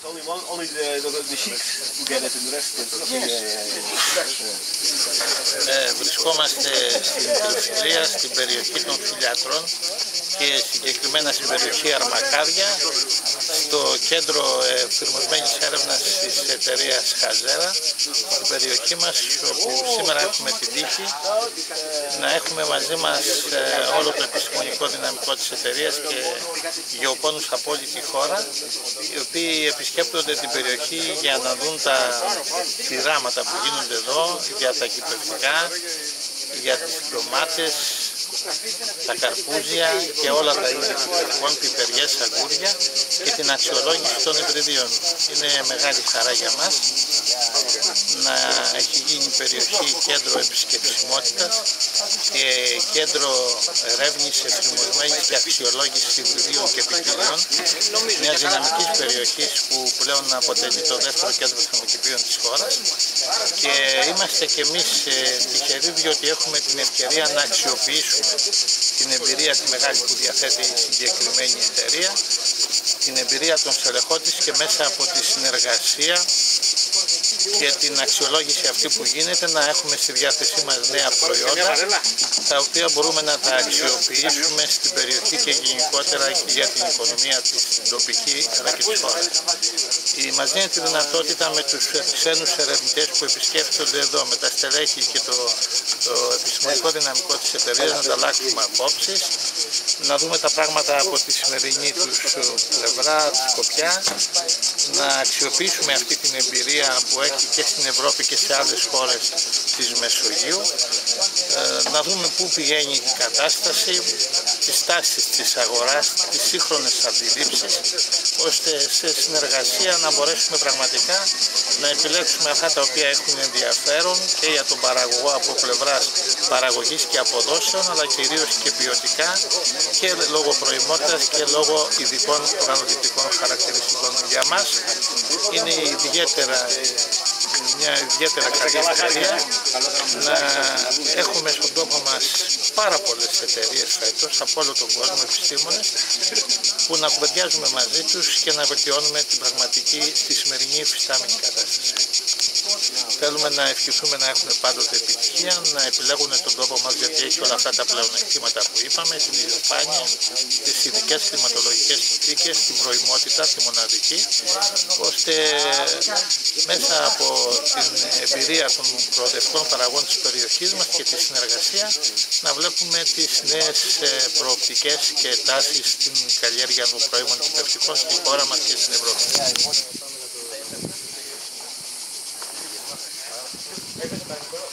Βρισκόμαστε στην Τριφυλία, στην περιοχή των Φιλιατρών και συγκεκριμένα στην περιοχή Αρμακάδια, στο κέντρο εφηρμοσμένης έρευνας της εταιρείας Χαζέρα, στην περιοχή μας, όπου σήμερα έχουμε την τύχη να έχουμε μαζί μας όλο το επιστημονικό δυναμικό της εταιρείας και γεωπόνους από όλη τη χώρα, οι οποίοι επισκέπτονται την περιοχή για να δουν τα πειράματα που γίνονται εδώ, για τα κυπευτικά, για τις ντομάτες, τα καρπούζια και όλα τα είδη κυπευτικών, πιπεριές, αγγούρια και την αξιολόγηση των υβριδίων. Είναι μεγάλη χαρά για μας να έχει γίνει η περιοχή κέντρο επισκεψιμότητας και κέντρο ερεύνης εφημοσμένης και αξιολόγησης υβριδίων και ποικιλιών μιας δυναμικής περιοχής που πλέον αποτελεί το δεύτερο κέντρο θερμοκηπίων της χώρας, και είμαστε και εμείς τυχεροί διότι έχουμε την ευκαιρία να αξιοποιήσουμε την εμπειρία τη μεγάλη που διαθέτει η συγκεκριμένη εταιρεία, την εμπειρία των στελεχών της, και μέσα από τη συνεργασία και την αξιολόγηση αυτή που γίνεται να έχουμε στη διάθεσή μας νέα προϊόντα, τα οποία μπορούμε να τα αξιοποιήσουμε στην περιοχή και γενικότερα για την οικονομία της τοπική αλλά και της χώρας. Μας δίνει τη δυνατότητα με τους ξένους ερευνητές που επισκέφτονται εδώ, με τα στελέχη και το επιστημονικό δυναμικό της εταιρείας, να ανταλλάξουμε απόψεις, να δούμε τα πράγματα από τη σημερινή τους πλευρά, τη σκοπιά, να αξιοποιήσουμε αυτή την εμπειρία που έχει και στην Ευρώπη και σε άλλες χώρες της Μεσογείου, να δούμε πού πηγαίνει η κατάσταση, τις τάσεις της αγοράς, τις σύγχρονες αντιλήψεις, ώστε σε συνεργασία να μπορέσουμε πραγματικά να επιλέξουμε αυτά τα οποία έχουν ενδιαφέρον και για τον παραγωγό από πλευράς παραγωγής και αποδόσεων, αλλά κυρίως και ποιοτικά και λόγω προημότητας και λόγω ειδικών οργανωτικών χαρακτηριστικών. Για μας είναι μια ιδιαίτερα καλή ευκαιρία να έχουμε στον τόπο μας πάρα πολλές εταιρείες φέτος από όλο τον κόσμο, επιστήμονες, που να κουβεντιάζουμε μαζί τους και να βελτιώνουμε την πραγματική, τη σημερινή υφιστάμενη κατάσταση. Θέλουμε να ευχηθούμε να έχουν πάντοτε επιτυχία, να επιλέγουν τον τόπο μας, γιατί έχει όλα αυτά τα πλεονεκτήματα που είπαμε, την ηλιοφάνεια, τις ειδικές κλιματολογικές συνθήκες, την προημότητα, τη μοναδική, ώστε μέσα από την εμπειρία των προοδευτικών παραγών της περιοχής μας και τη συνεργασία να βλέπουμε τις νέες προοπτικές και τάσεις στην καλλιέργεια των προϊόντων κυπευτικών στη χώρα μας και στην Ευρώπη.